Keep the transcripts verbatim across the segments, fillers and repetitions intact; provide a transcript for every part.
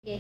Yes.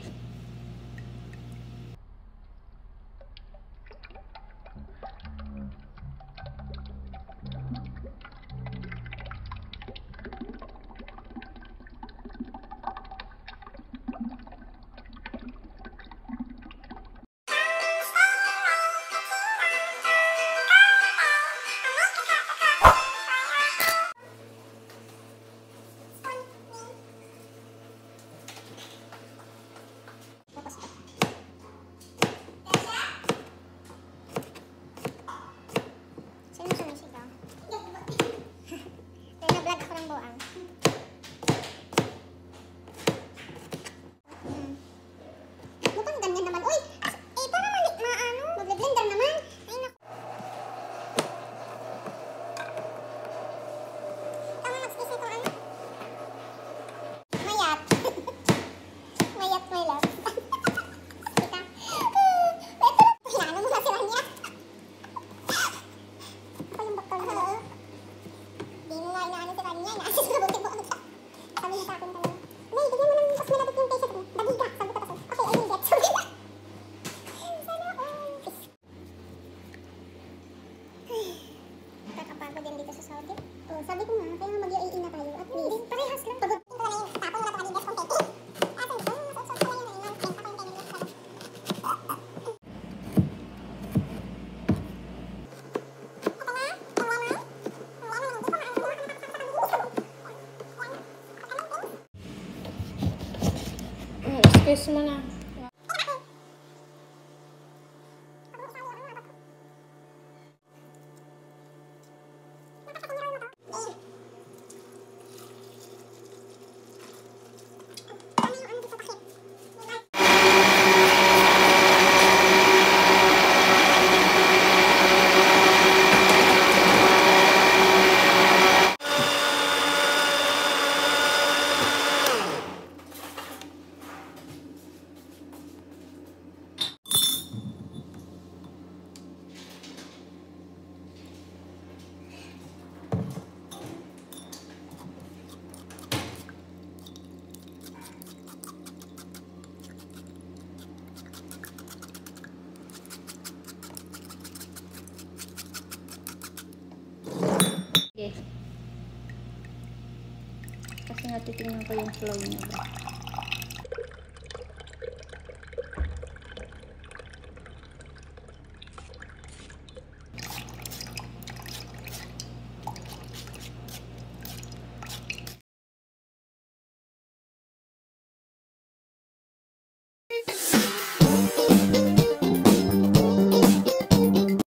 Sabi ko nga, kaya mag-i a na tayo. At least, parehas lang. Pagod ko na yung tapong na pagod yung kompete. Atin, kung masasok ko lang yun, ilang ten, ako yung ten minutes pala. Ito na, yung lemon. Yung lemon, hindi ko maano mo. Ano Hmm, excuse mo na. Yes. Kasi natitingnan ko yung flow niya.